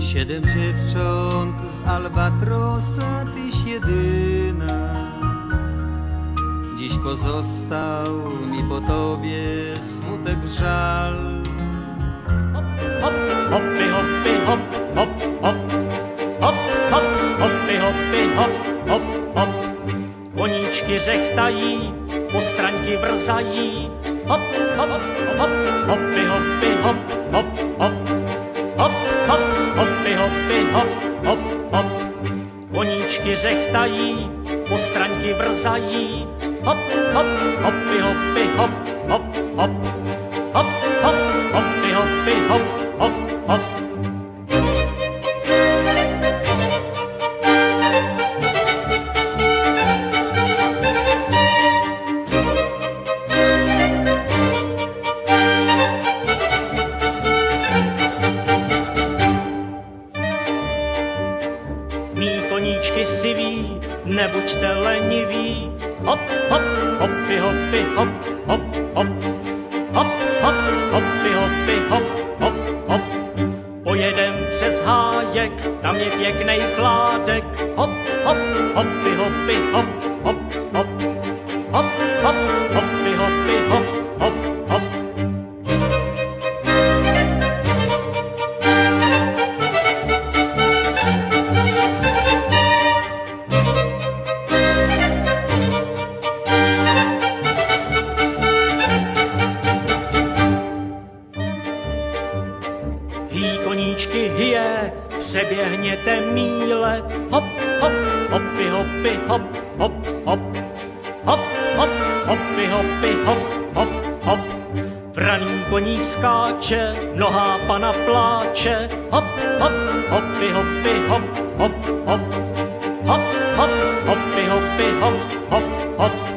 7 dziewcząt z Albatrosa, tyś jedyna. Dziś pozostał mi po tobie smutek, żal. Hop, hoppy, hoppy, hop, hop, hop. Hop, hop, hoppy, hoppy, hop, hop, hop. Koníčky řechtají, postraňky vrzají. Hop, hop, hop, hoppy, hoppy, hop, hop, hop. Hop, hop, hoppy, hoppy, hop, hop, hop. Koníčky řechtají, postraňky vrzají. Hop, hop, hoppy, hoppy, hop, hop, hop. Hop, hop, hoppy, hoppy, hop, hop, hop. Mí koníčky siví, nebuďte leniví. Hop, hop, hoppy, hoppy, hop, hop, hop. Hop, hop, hoppy, hoppy, hop, hop, hop. Pojedem přes hájek, tam je pěknej chládek. Hop, hop, hoppy, hoppy, hop, hop, hop. Hop, hop, hoppy, hoppy, hop, hop, hop. Hý koníčky hyje, přeběhněte míle. Hop, hop, hoppy, hoppy, hop, hop, hop. Hop, hop, hoppy, hoppy, hop, hop, hop. Vraný koník skáče, noha pana pláče. Hop, hop, hoppy, hoppy, hop, hop, hop. Hop, hop, hoppy, hoppy, hop, hop, hop.